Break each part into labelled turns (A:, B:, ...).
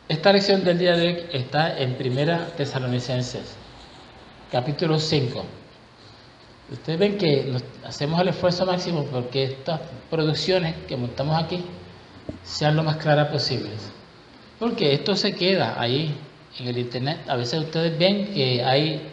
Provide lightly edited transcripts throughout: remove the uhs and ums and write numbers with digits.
A: Esta lección del día de hoy está en Primera Tesalonicenses, capítulo 5. Ustedes ven que hacemos el esfuerzo máximo porque estas producciones que montamos aquí sean lo más claras posibles. Porque esto se queda ahí en el internet. A veces ustedes ven que hay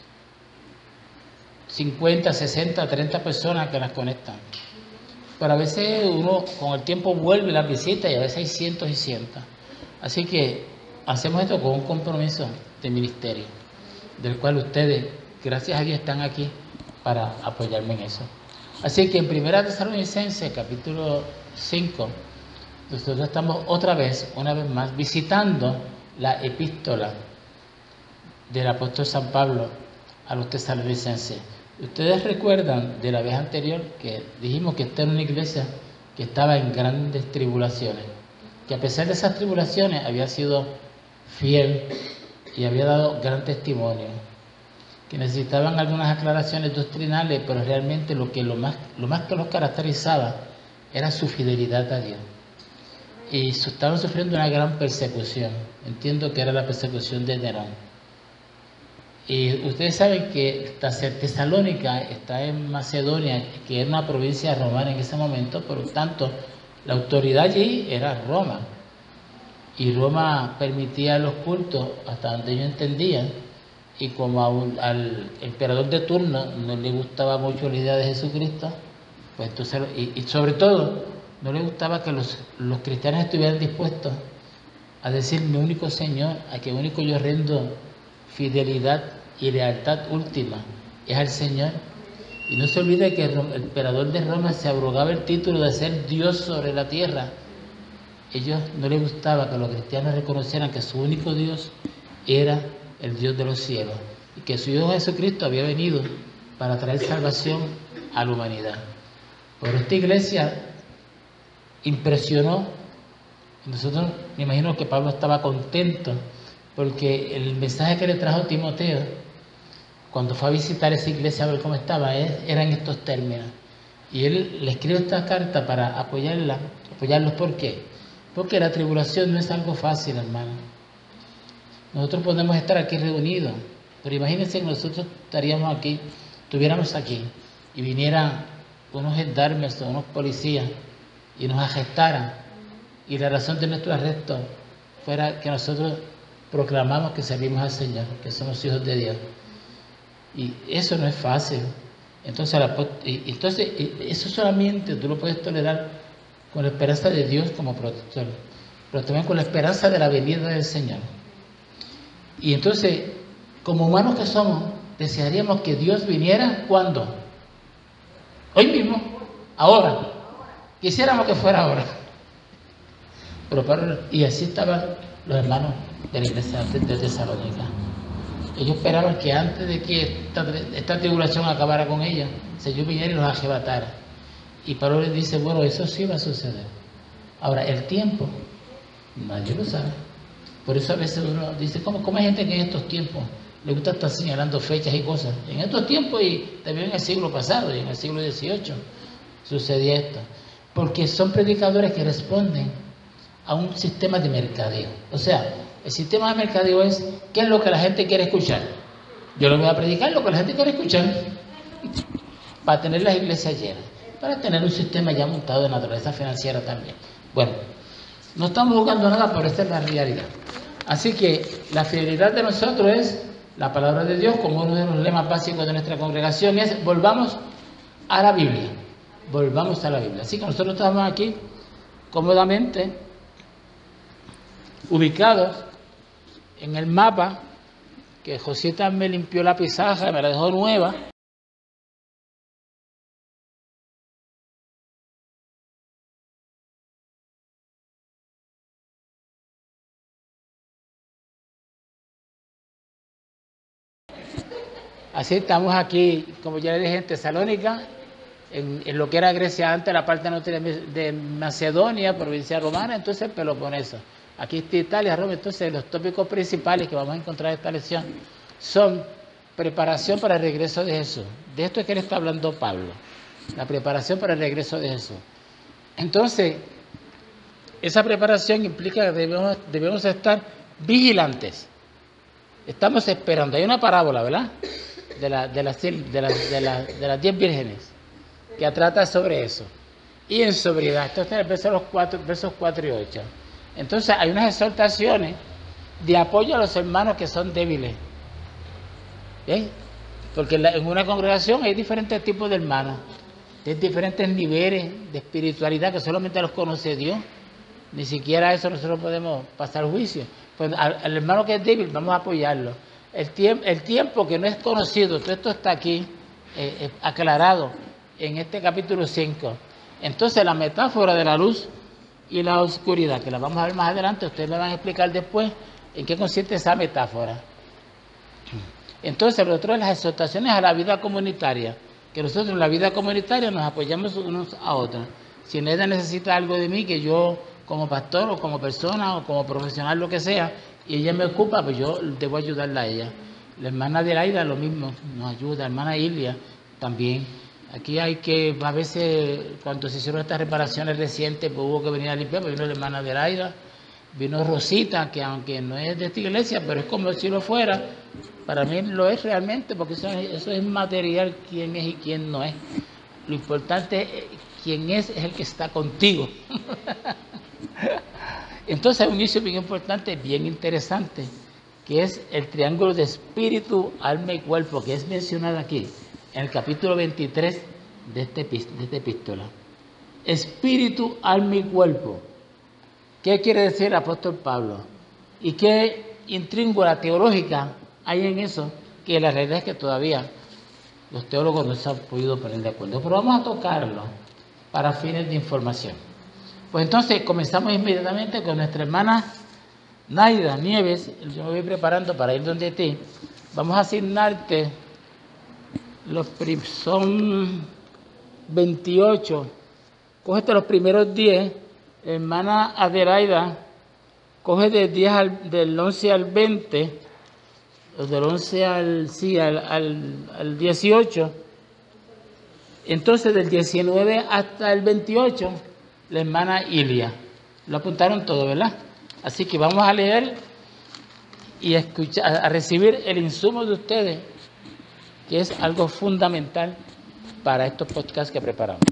A: 50, 60, 30 personas que las conectan. Pero a veces uno con el tiempo vuelve y las visita y a veces hay cientos y cientos. Así que hacemos esto con un compromiso de ministerio, del cual ustedes, gracias a Dios, están aquí para apoyarme en eso. Así que en Primera Tesalonicenses, capítulo 5, nosotros estamos una vez más, visitando la epístola del apóstol San Pablo a los tesalonicenses. Ustedes recuerdan de la vez anterior que dijimos que esta era una iglesia que estaba en grandes tribulaciones, que a pesar de esas tribulaciones había sido fiel y había dado gran testimonio, que necesitaban algunas aclaraciones doctrinales, pero realmente lo más que los caracterizaba era su fidelidad a Dios. Y estaban sufriendo una gran persecución. Entiendo que era la persecución de Nerón. Y ustedes saben que Tesalónica está en Macedonia, que era una provincia romana en ese momento, por lo tanto, la autoridad allí era Roma. Y Roma permitía los cultos hasta donde ellos entendían. Y como al emperador de turno no le gustaba mucho la idea de Jesucristo, pues entonces, y sobre todo, no le gustaba que los cristianos estuvieran dispuestos a decir mi único Señor, a que único yo rindo fidelidad y lealtad última es al Señor. Y no se olvide que el emperador de Roma se abrogaba el título de ser Dios sobre la tierra. Ellos no les gustaba que los cristianos reconocieran que su único Dios era el Dios de los cielos y que su Hijo Jesucristo había venido para traer salvación a la humanidad. Pero esta iglesia impresionó. Nosotros, me imagino que Pablo estaba contento porque el mensaje que le trajo Timoteo cuando fue a visitar esa iglesia a ver cómo estaba era en estos términos. Y él le escribe esta carta para apoyarlos. ¿Por qué? Porque la tribulación no es algo fácil, hermano. Nosotros podemos estar aquí reunidos, pero imagínense que nosotros estuviéramos aquí y vinieran unos gendarmes o unos policías y nos arrestaran, y la razón de nuestro arresto fuera que nosotros proclamamos que servimos al Señor, que somos hijos de Dios. Y eso no es fácil. Entonces eso solamente tú lo puedes tolerar con la esperanza de Dios como protector, pero también con la esperanza de la venida del Señor. Y entonces, como humanos que somos, desearíamos que Dios viniera ¿cuándo? Hoy mismo, ahora. Quisiéramos que fuera ahora. Y así estaban los hermanos de la iglesia de Tesalónica. Ellos esperaban que antes de que esta tribulación acabara con ellos, el Señor viniera y los arrebatara. Y Pablo les dice, bueno, eso sí va a suceder. Ahora, el tiempo, nadie lo sabe. Por eso a veces uno dice, ¿cómo hay gente que en estos tiempos le gusta estar señalando fechas y cosas? En estos tiempos y también en el siglo pasado y en el siglo XVIII sucedía esto. Porque son predicadores que responden a un sistema de mercadeo. O sea, el sistema de mercadeo es ¿qué es lo que la gente quiere escuchar? Yo le voy a predicar lo que la gente quiere escuchar para tener las iglesias llenas, para tener un sistema ya montado de naturaleza financiera también. Bueno, no estamos buscando nada, pero esta es la realidad. Así que la fidelidad de nosotros es la palabra de Dios, como uno de los lemas básicos de nuestra congregación es volvamos a la Biblia. Volvamos a la Biblia. Así que nosotros estamos aquí cómodamente ubicados en el mapa que Josita me limpió la pizarra, me la dejó nueva. Así estamos aquí, como ya le dije, en Tesalónica, en lo que era Grecia antes, la parte norte de Macedonia, provincia romana, entonces el Peloponeso. Aquí está Italia, Roma. Entonces los tópicos principales que vamos a encontrar en esta lección son preparación para el regreso de Jesús. De esto es que le está hablando Pablo, la preparación para el regreso de Jesús. Entonces, esa preparación implica que debemos estar vigilantes. Estamos esperando. Hay una parábola, ¿verdad? De las 10 vírgenes que trata sobre eso. Y en sobriedad. Esto está en el versos 4 y 8. Entonces hay unas exhortaciones de apoyo a los hermanos que son débiles. ¿Bien? Porque en una congregación hay diferentes tipos de hermanos, hay diferentes niveles de espiritualidad que solamente los conoce Dios. Ni siquiera eso nosotros podemos pasar juicio. Pues al hermano que es débil vamos a apoyarlo. El tiempo que no es conocido, todo esto está aquí aclarado en este capítulo 5. Entonces la metáfora de la luz y la oscuridad, que la vamos a ver más adelante, ustedes me van a explicar después en qué consiste esa metáfora. Entonces, lo otro es las exhortaciones a la vida comunitaria, que nosotros en la vida comunitaria nos apoyamos unos a otros. Si ella necesita algo de mí, que yo como pastor o como persona o como profesional, lo que sea, y ella me ocupa, pues yo debo ayudarla a ella. La hermana Adelaida lo mismo, nos ayuda, la hermana Ilia también. Aquí hay que, a veces, cuando se hicieron estas reparaciones recientes, pues hubo que venir a limpiar, pues vino la hermana Adelaida, vino Rosita, que aunque no es de esta iglesia, pero es como si lo fuera. Para mí lo es realmente, porque eso es material, quién es y quién no es. Lo importante es quién es el que está contigo. Entonces hay un inicio bien importante, bien interesante, que es el triángulo de espíritu, alma y cuerpo, que es mencionado aquí, en el capítulo 23 de esta epístola. Espíritu, alma y cuerpo. ¿Qué quiere decir el apóstol Pablo? ¿Y qué intríngula teológica hay en eso? Que la realidad es que todavía los teólogos no se han podido poner de acuerdo. Pero vamos a tocarlo para fines de información. Pues entonces comenzamos inmediatamente con nuestra hermana Naida Nieves. Yo me voy preparando para ir donde ti. Vamos a asignarte son 28. Cógete los primeros 10. Hermana Adelaida, coge del 11 al 20, o del 11 al 18. Entonces, del 19 hasta el 28, la hermana Ilia. Lo apuntaron todo, ¿verdad? Así que vamos a leer y a recibir el insumo de ustedes, que es algo fundamental para estos podcasts que preparamos.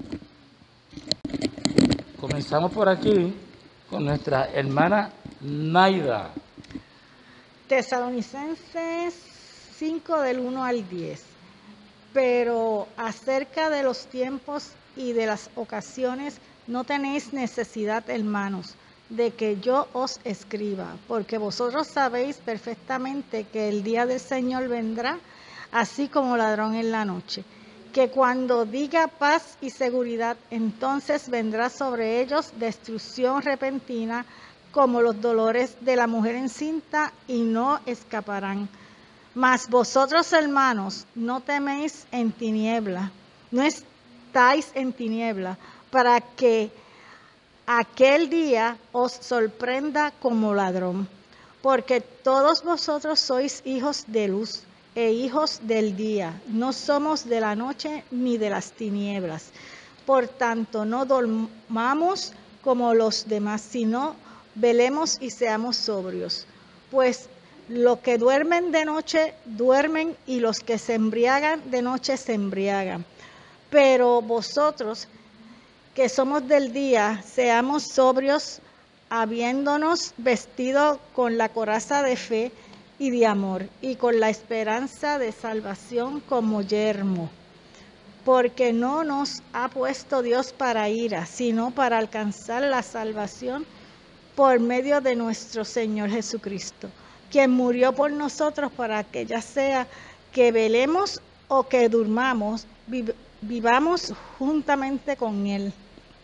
A: Comenzamos por aquí con nuestra hermana Naida.
B: Tesalonicenses 5 del 1 al 10. Pero acerca de los tiempos y de las ocasiones no tenéis necesidad, hermanos, de que yo os escriba, porque vosotros sabéis perfectamente que el día del Señor vendrá así como ladrón en la noche. Que cuando diga paz y seguridad, entonces vendrá sobre ellos destrucción repentina, como los dolores de la mujer encinta, y no escaparán. Mas vosotros, hermanos, no teméis en tiniebla, no estáis en tiniebla, para que aquel día os sorprenda como ladrón. Porque todos vosotros sois hijos de luz e hijos del día, no somos de la noche ni de las tinieblas. Por tanto, no dormamos como los demás, sino velemos y seamos sobrios. Pues los que duermen de noche duermen, y los que se embriagan de noche se embriagan. Pero vosotros, que somos del día, seamos sobrios, habiéndonos vestido con la coraza de fe y de amor, y con la esperanza de salvación como yermo. Porque no nos ha puesto Dios para ira, sino para alcanzar la salvación por medio de nuestro Señor Jesucristo, quien murió por nosotros, para que ya sea que velemos o que durmamos, vivamos juntamente con Él.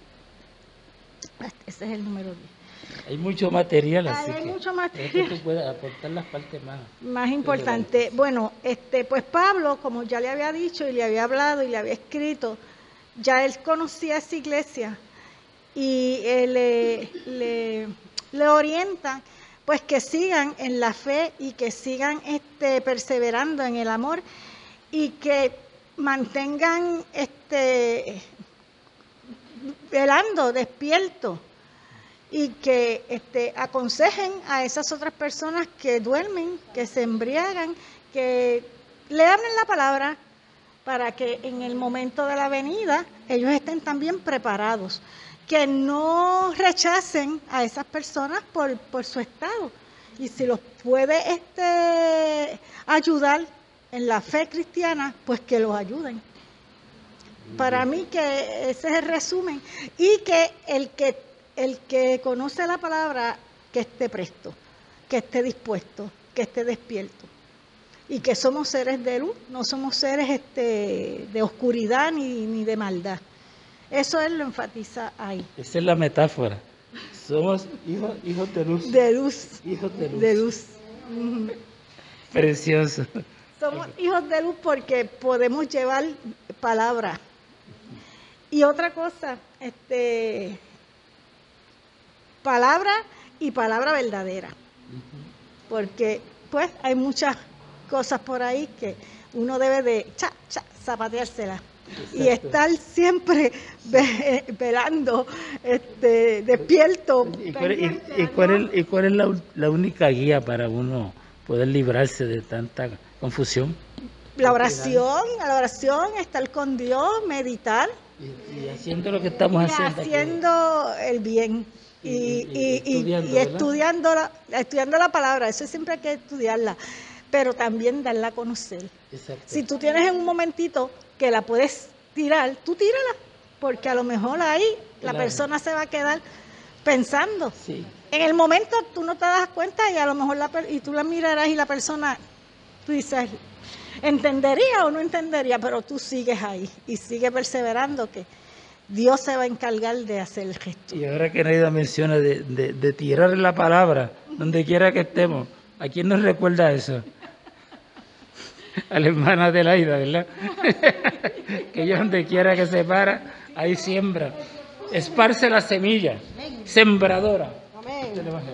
B: Ese es el número 10.
A: Hay mucho material, así
B: hay
A: que
B: mucho material.
A: Que tú puedes aportar las partes
B: más importantes. Bueno, pues Pablo, como ya le había dicho y le había hablado y le había escrito, ya él conocía esa iglesia, y le orientan pues que sigan en la fe y que sigan perseverando en el amor, y que mantengan velando, despierto, y que aconsejen a esas otras personas que duermen, que se embriagan, que le hablen la palabra para que en el momento de la venida ellos estén también preparados, que no rechacen a esas personas por su estado. Y si los puede ayudar en la fe cristiana, pues que los ayuden. Para mí que ese es el resumen. Y que el que conoce la palabra, que esté presto, que esté dispuesto, que esté despierto. Y que somos seres de luz, no somos seres de oscuridad ni de maldad. Eso él lo enfatiza ahí.
A: Esa es la metáfora. Somos hijos de luz.
B: De luz.
A: Hijos de luz.
B: De luz.
A: Precioso.
B: Somos hijos de luz porque podemos llevar palabra. Y otra cosa, palabra y palabra verdadera. Porque pues hay muchas cosas por ahí que uno debe de zapateárselas. Exacto. Y estar siempre velando, despierto.
A: ¿Y cuál es la única guía para uno poder librarse de tanta confusión?
B: La oración, estar con Dios, meditar.
A: Y haciendo lo que estamos haciendo.
B: Haciendo el bien. Y estudiando la palabra, eso siempre hay que estudiarla, pero también darla a conocer.
A: Exacto.
B: Si tú tienes en un momentito que la puedes tirar, tú tírala, porque a lo mejor ahí la persona se va a quedar pensando.
A: Sí.
B: En el momento tú no te das cuenta y a lo mejor y tú la mirarás y la persona, tú dices, entendería o no entendería, pero tú sigues ahí y sigue perseverando que Dios se va a encargar de hacer el gesto.
A: Y ahora que Neida menciona de tirar la palabra donde quiera que estemos, ¿a quién nos recuerda eso? A la hermana Adelaida, ¿verdad? Que ella donde quiera que se para, ahí siembra. Esparce la semilla, sembradora.
C: Amén.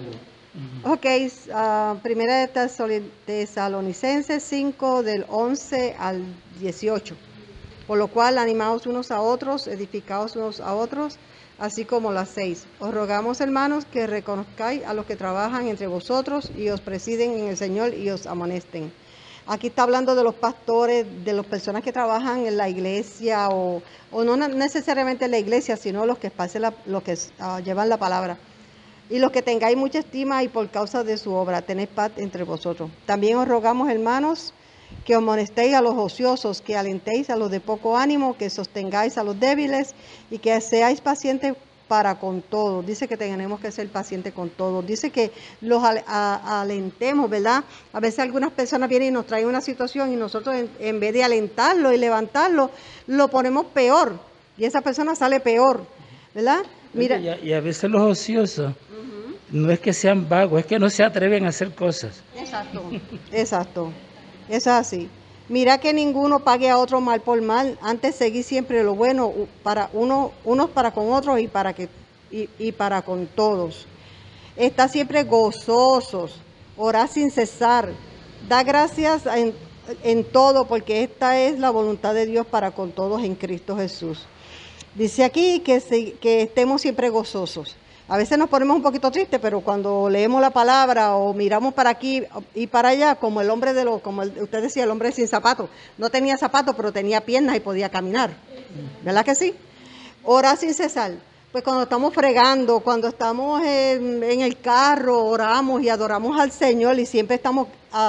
C: Ok, primera de Tesalonicenses 5, del 11 al 18. Por lo cual, animaos unos a otros, edificaos unos a otros, así como las 6. Os rogamos, hermanos, que reconozcáis a los que trabajan entre vosotros y os presiden en el Señor y os amonesten. Aquí está hablando de los pastores, de las personas que trabajan en la iglesia o no necesariamente en la iglesia, sino los que llevan la palabra. Y los que tengáis mucha estima y por causa de su obra, tenéis paz entre vosotros. También os rogamos, hermanos, que amonestéis a los ociosos, que alentéis a los de poco ánimo, que sostengáis a los débiles y que seáis pacientes para con todos. Dice que tenemos que ser pacientes con todos. Dice que los alentemos, ¿verdad? A veces algunas personas vienen y nos traen una situación y nosotros en vez de alentarlo y levantarlo, lo ponemos peor. Y esa persona sale peor, ¿verdad? Mira.
A: Y a veces los ociosos no es que sean vagos, es que no se atreven a hacer cosas.
C: Exacto. Eso es así. Mira que ninguno pague a otro mal por mal, antes seguir siempre lo bueno para unos para con otros y para con todos. Está siempre gozosos, orad sin cesar, da gracias en todo, porque esta es la voluntad de Dios para con todos en Cristo Jesús. Dice aquí que estemos siempre gozosos. A veces nos ponemos un poquito tristes, pero cuando leemos la palabra o miramos para aquí y para allá, como usted decía, el hombre sin zapatos. No tenía zapatos, pero tenía piernas y podía caminar. ¿Verdad que sí? Orar sin cesar. Pues cuando estamos fregando, cuando estamos en el carro, oramos y adoramos al Señor y siempre estamos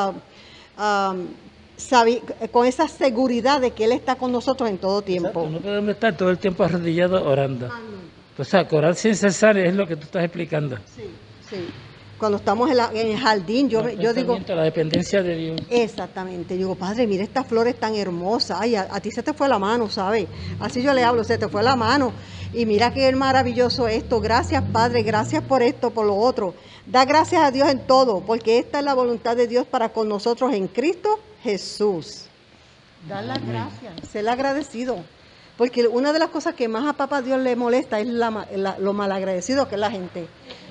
C: con esa seguridad de que Él está con nosotros en todo tiempo.
A: Exacto, no podemos estar todo el tiempo arrodillados orando. O sea, orar sin cesar es lo que tú estás explicando.
C: Sí. Cuando estamos en el jardín, yo digo...
A: La dependencia de Dios.
C: Exactamente. Yo digo, Padre, mira estas flores tan hermosas. Ay, a ti se te fue la mano, ¿sabes? Así yo le hablo, se te fue la mano. Y mira qué maravilloso esto. Gracias, Padre, gracias por esto, por lo otro. Da gracias a Dios en todo, porque esta es la voluntad de Dios para con nosotros en Cristo Jesús. Dar las gracias, ser agradecido. Porque una de las cosas que más a papá Dios le molesta es lo malagradecido que es la gente.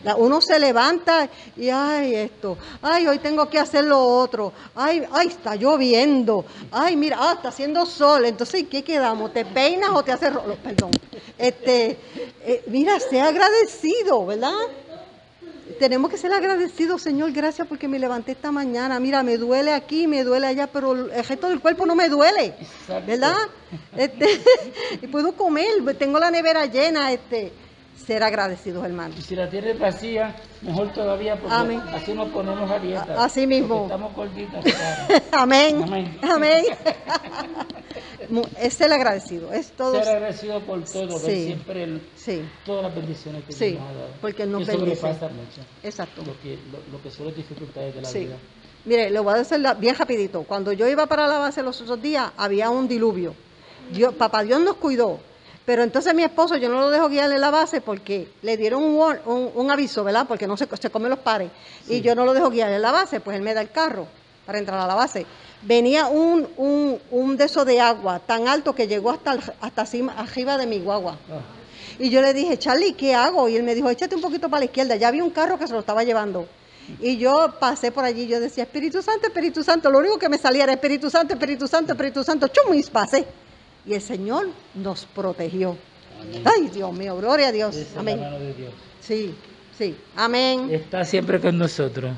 C: Uno se levanta y, ay, esto, ay, hoy tengo que hacer lo otro, ay, está lloviendo, ay, mira, está haciendo sol, entonces, ¿y qué quedamos? ¿Te peinas o te haces rolo? Perdón. Mira, sea agradecido, ¿verdad? Tenemos que ser agradecidos, Señor, gracias porque me levanté esta mañana. Mira, me duele aquí, me duele allá, pero el resto del cuerpo no me duele, ¿verdad? Y puedo comer, tengo la nevera llena, ser agradecidos, hermano.
A: Y si la tierra es vacía, mejor todavía, porque
C: Amén.
A: así nos ponemos a dieta.
C: Así mismo.
A: Estamos gorditas. Claro.
C: Amén.
A: Amén.
C: Amén. Es ser agradecido, es todo.
A: Ser agradecido por todo,
C: Sí.
A: ver siempre
C: Sí.
A: todas las bendiciones que
C: Sí,
A: Dios nos ha dado.
C: porque Él nos
A: Eso
C: bendice.
A: sobrepasa mucho
C: Exacto.
A: lo que son las dificultades de la
C: Sí.
A: vida.
C: Mire, lo voy a decir bien rapidito. Cuando yo iba para la base los otros días, había un diluvio. Papá Dios nos cuidó. Pero entonces mi esposo, yo no lo dejo guiar en la base porque le dieron un aviso, ¿verdad? Porque no se come los pares. Sí. Y yo no lo dejo guiar en la base, pues él me da el carro para entrar a la base. Venía un de esos de agua tan alto que llegó hasta arriba de mi guagua. Y yo le dije, Charlie, ¿qué hago? Y él me dijo, échate un poquito para la izquierda. Ya había un carro que se lo estaba llevando. Y yo pasé por allí, yo decía, Espíritu Santo, lo único que me salía era Espíritu Santo, chum, y pasé. Y el Señor nos protegió. Amén. Ay, Dios mío, gloria a Dios.
A: Esa
C: amén.
A: Es la mano de Dios.
C: Sí, sí, amén.
A: Está siempre con nosotros.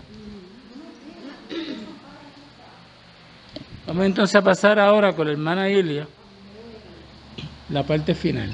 A: Vamos entonces a pasar ahora con la hermana Ilia, la parte final.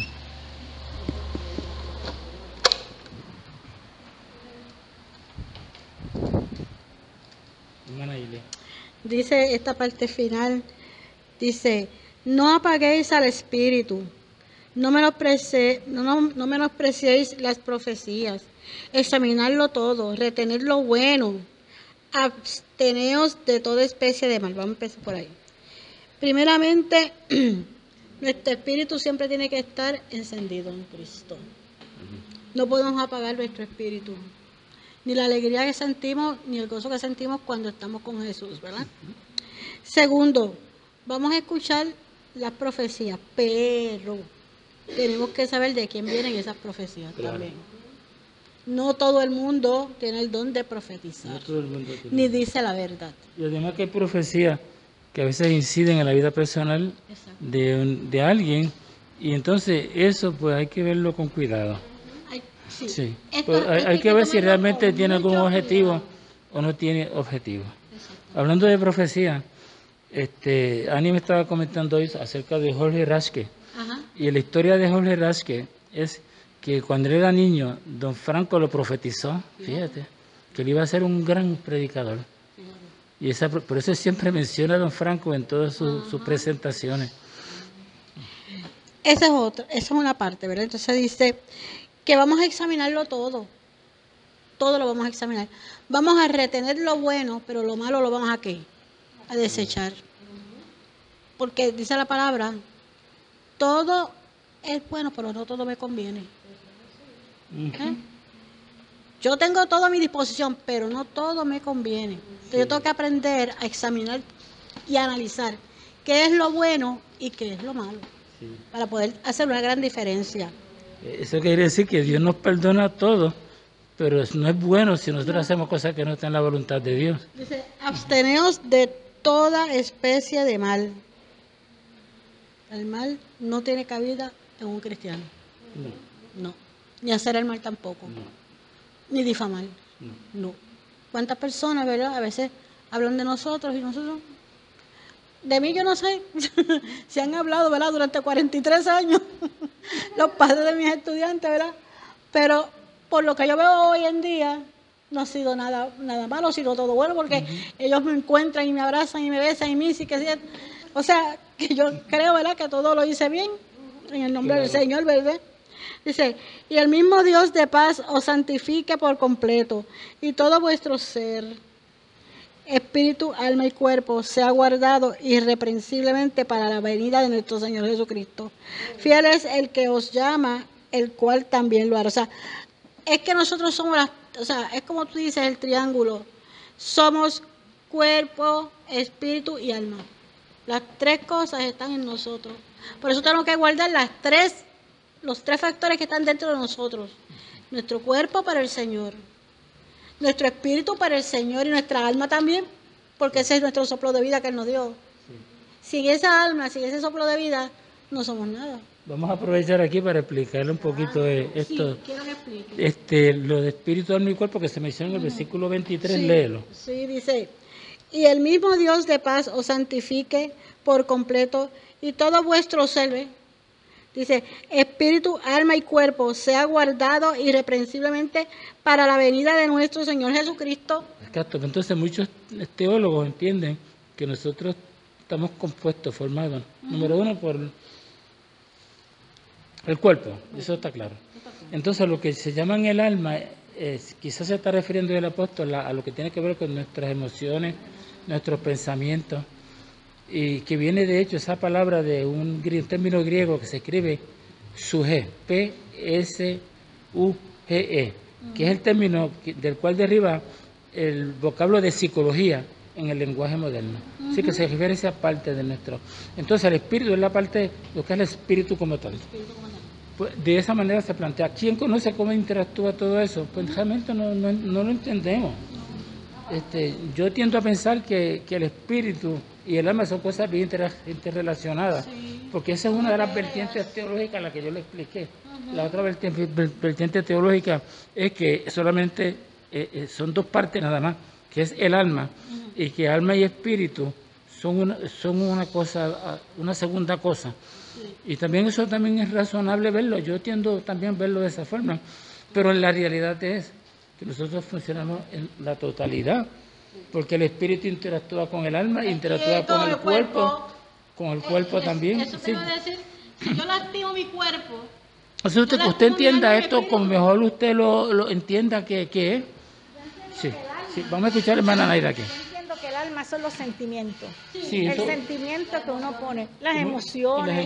A: Hermana Ilia.
B: Dice esta parte final, dice, no apaguéis al espíritu, no menospreciéis las profecías, examinadlo todo, retened lo bueno, absteneos de toda especie de mal. Vamos a empezar por ahí. Primeramente, nuestro espíritu siempre tiene que estar encendido en Cristo. No podemos apagar nuestro espíritu, ni la alegría que sentimos, ni el gozo que sentimos cuando estamos con Jesús, ¿verdad? Segundo, vamos a escuchar las profecías, pero tenemos que saber de quién vienen esas profecías también. No todo el mundo tiene el don de profetizar,
A: No todo el mundo tiene.
B: ni dice la verdad.
A: Y además que hay profecías que a veces inciden en la vida personal de alguien, y entonces eso pues hay que verlo con cuidado. Sí. Pues hay que ver si realmente tiene algún objetivo o no tiene objetivo. Hablando de profecía, Ani me estaba comentando hoy acerca de Jorge Rasque.
B: Ajá.
A: Y la historia de Jorge Rasque es que cuando él era niño, don Franco lo profetizó, fíjate, que él iba a ser un gran predicador. Y por eso siempre menciona a don Franco en todas sus presentaciones.
B: Esa es una parte, ¿verdad? Entonces dice que vamos a examinarlo todo lo vamos a examinar. Vamos a retener lo bueno, pero lo malo lo vamos a ¿qué? A desechar. Porque dice la palabra, todo es bueno, pero no todo me conviene. ¿Eh? Yo tengo todo a mi disposición, pero no todo me conviene. Entonces yo tengo que aprender a examinar y analizar qué es lo bueno y qué es lo malo, para poder hacer una gran diferencia.
A: Eso quiere decir que Dios nos perdona todo, pero no es bueno si nosotros hacemos cosas que no están en la voluntad de Dios.
B: Dice, absteneos de toda especie de mal. El mal no tiene cabida en un cristiano. No. Ni hacer el mal tampoco. No. Ni difamar. No. ¿Cuántas personas, verdad? A veces hablan de nosotros y nosotros... De mí yo no sé, se han hablado, ¿verdad? Durante 43 años, los padres de mis estudiantes, ¿verdad? Pero por lo que yo veo hoy en día, no ha sido nada malo, ha sido todo bueno, porque ellos me encuentran y me abrazan y me besan y me dicen que... O sea, que yo creo, ¿verdad? Que todo lo hice bien, en el nombre del Señor, ¿verdad? Dice, y el mismo Dios de paz os santifique por completo, y todo vuestro ser, espíritu, alma y cuerpo sea guardado irreprensiblemente para la venida de nuestro Señor Jesucristo. Fiel es el que os llama, el cual también lo hará. O sea, es que nosotros somos es como tú dices, el triángulo. Somos cuerpo, espíritu y alma. Las tres cosas están en nosotros. Por eso tenemos que guardar los tres factores que están dentro de nosotros.
D: nuestro cuerpo para el Señor, nuestro espíritu para el Señor y nuestra alma también, porque ese es nuestro soplo de vida que Él nos dio. Sin esa alma, sin ese soplo de vida, no somos nada.
A: Vamos a aprovechar aquí para explicarle un poquito de esto.
D: Sí, quiero que explique.
A: Lo de espíritu, alma y cuerpo que se menciona en el versículo 23,
D: Sí,
A: léelo.
D: sí, dice, y el mismo Dios de paz os santifique por completo y todo vuestro ser, ¿ve? Dice, espíritu, alma y cuerpo sea guardado irreprensiblemente para la venida de nuestro Señor Jesucristo.
A: Exacto. Entonces muchos teólogos entienden que nosotros estamos compuestos, formados, número uno, por el cuerpo, eso está claro. Entonces lo que se llama el alma, quizás se está refiriendo el apóstol a lo que tiene que ver con nuestras emociones, nuestros pensamientos, y que viene de hecho esa palabra de un término griego que se escribe suge, P-S-U-G-E, que es el término del cual deriva el vocablo de psicología en el lenguaje moderno. Así que se refiere a esa parte de nuestro. Entonces el espíritu es la parte, lo que es el espíritu como tal. Pues, de esa manera se plantea. ¿Quién conoce cómo interactúa todo eso? Pues realmente no lo entendemos. Yo tiendo a pensar que el espíritu y el alma son cosas bien interrelacionadas, porque esa es una de las vertientes teológicas a la que yo le expliqué. La otra vertiente teológica es que solamente son dos partes nada más, que es el alma, y que alma y espíritu son una cosa, una segunda cosa. Y también eso también es razonable verlo. Yo tiendo también a verlo de esa forma, pero la realidad es que nosotros funcionamos en la totalidad, porque el espíritu interactúa con el alma, interactúa con el cuerpo también.
D: Eso te iba a decir, si yo lastimo mi cuerpo.
A: O sea, que usted entienda esto como mejor usted lo entienda que es. Sí, vamos a escuchar a hermana Naira aquí.
B: Yo entiendo que el alma son los sentimientos.
A: Sí,
B: el
A: eso,
B: sentimiento que uno pone, las emociones.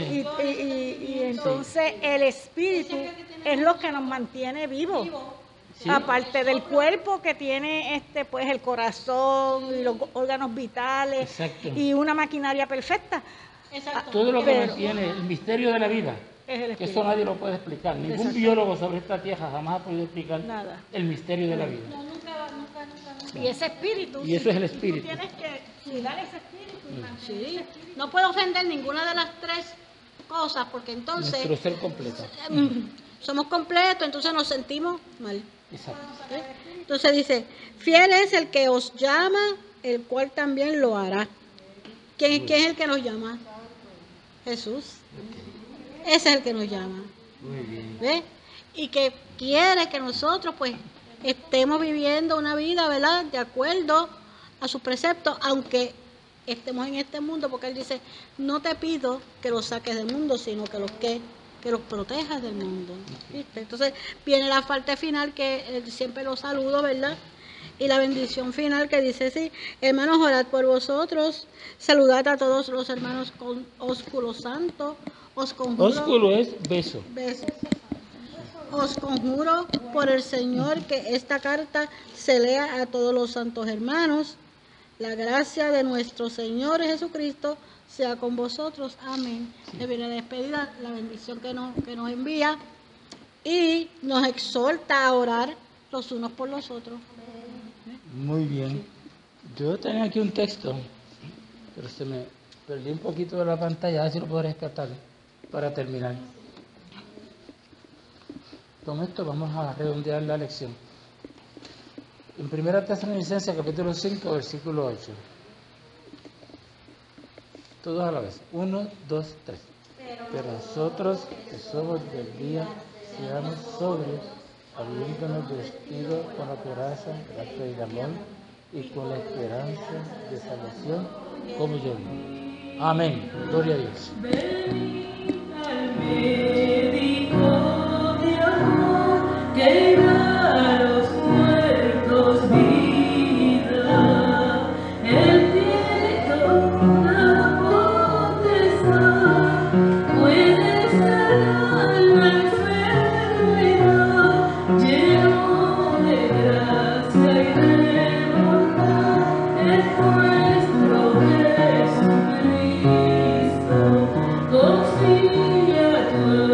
B: Y entonces el espíritu es lo que nos mantiene vivos.
A: Sí.
B: Aparte del cuerpo que tiene pues el corazón y los órganos vitales.
A: Exacto.
B: Y una maquinaria perfecta.
D: Exacto.
A: Todo lo que mantiene el misterio de la vida,
B: Es el
A: que
B: espíritu.
A: eso nadie lo puede explicar. Ningún biólogo sobre esta tierra jamás ha podido explicar
B: Nada.
A: el misterio de la vida.
D: No, nunca.
B: Y ese espíritu.
A: Y eso es el
B: Tú
A: espíritu.
B: tienes que cuidar ese espíritu. y mantener ese
D: Sí,
B: espíritu.
D: no puedo ofender ninguna de las tres cosas porque entonces
A: Nuestro ser completo.
D: somos completos, entonces nos sentimos mal.
A: Exacto.
D: ¿Eh? Entonces dice, fiel es el que os llama, el cual también lo hará. ¿Quién es el que nos llama? Jesús. Ese es el que nos llama.
A: Muy bien.
D: ¿Ves? Y que quiere que nosotros pues estemos viviendo una vida, ¿verdad? De acuerdo a sus preceptos, aunque estemos en este mundo, porque Él dice, no te pido que los saques del mundo, sino que los protejas del mundo. ¿Viste? Entonces viene la parte final que siempre los saludo, ¿verdad? Y la bendición final que dice así, hermanos, orad por vosotros, saludad a todos los hermanos con ósculo santo, os conjuro.
A: Ósculo es beso.
D: Besos. Os conjuro por el Señor que esta carta se lea a todos los santos hermanos. La gracia de nuestro Señor Jesucristo sea con vosotros. Amén. Le viene despedida la bendición que nos envía y nos exhorta a orar los unos por los otros.
A: Muy bien. Yo tenía aquí un texto, pero se me perdí un poquito de la pantalla, a ver si lo puedo rescatar para terminar. Con esto vamos a redondear la lección. En 1 Tesalonicenses capítulo 5, versículo 8. Todos a la vez. 1, 2, 3. Pero nosotros que somos del día, seamos sobrios, habiéndonos vestido con la coraza, gracia y amor, y con la esperanza de salvación, como yo digo. Amén. Gloria a Dios.
E: Que da a los muertos vida, Él tiene toda potestad, puede sanar la enfermedad, lleno de gracia y de bondad, es nuestro Jesucristo, confía tu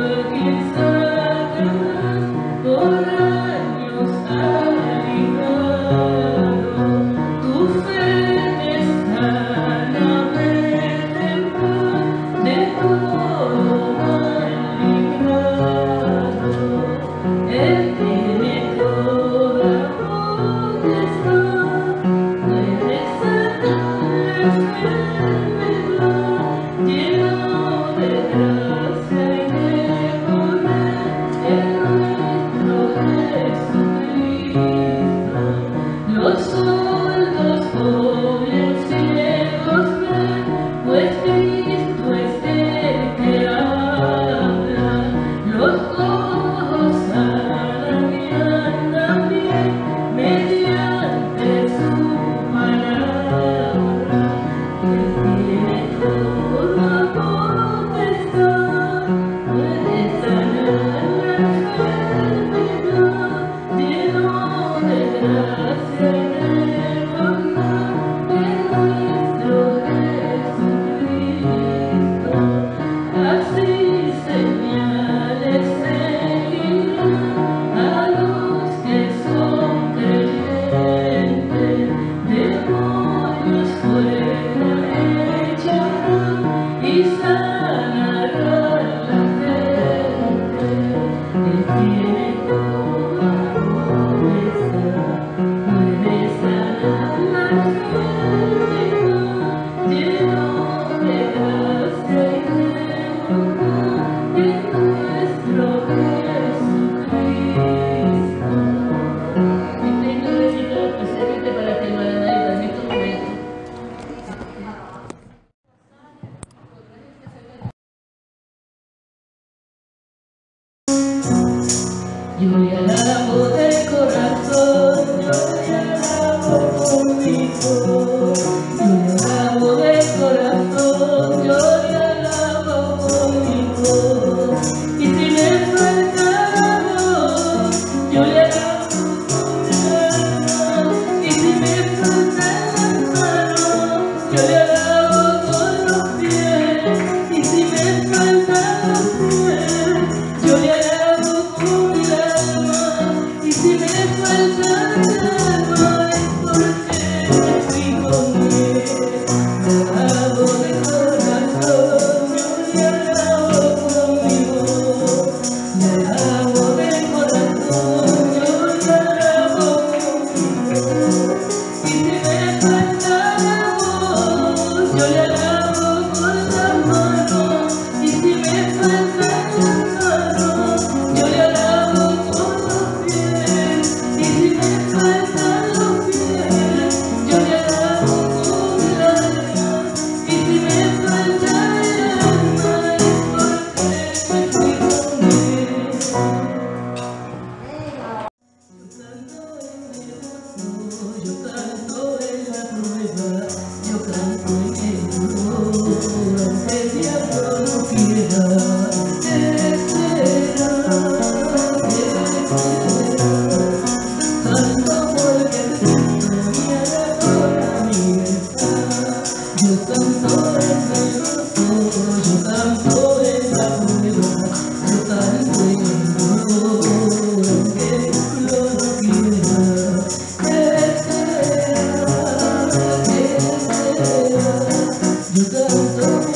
E: Yo canto